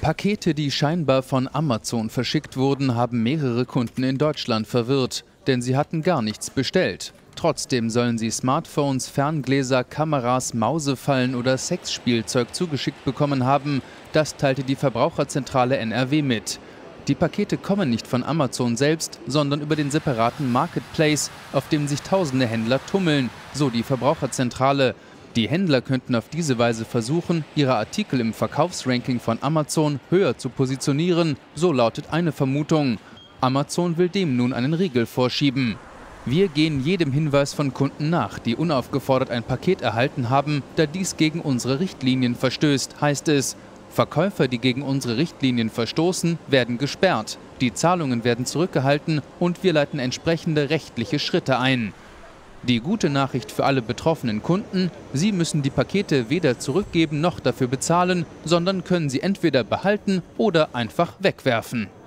Pakete, die scheinbar von Amazon verschickt wurden, haben mehrere Kunden in Deutschland verwirrt, denn sie hatten gar nichts bestellt. Trotzdem sollen sie Smartphones, Ferngläser, Kameras, Mausefallen oder Sexspielzeug zugeschickt bekommen haben. Das teilte die Verbraucherzentrale NRW mit. Die Pakete kommen nicht von Amazon selbst, sondern über den separaten Marketplace, auf dem sich tausende Händler tummeln, so die Verbraucherzentrale. Die Händler könnten auf diese Weise versuchen, ihre Artikel im Verkaufsranking von Amazon höher zu positionieren, so lautet eine Vermutung. Amazon will dem nun einen Riegel vorschieben. Wir gehen jedem Hinweis von Kunden nach, die unaufgefordert ein Paket erhalten haben, da dies gegen unsere Richtlinien verstößt, heißt es. Verkäufer, die gegen unsere Richtlinien verstoßen, werden gesperrt. Die Zahlungen werden zurückgehalten und wir leiten entsprechende rechtliche Schritte ein. Die gute Nachricht für alle betroffenen Kunden: Sie müssen die Pakete weder zurückgeben noch dafür bezahlen, sondern können sie entweder behalten oder einfach wegwerfen.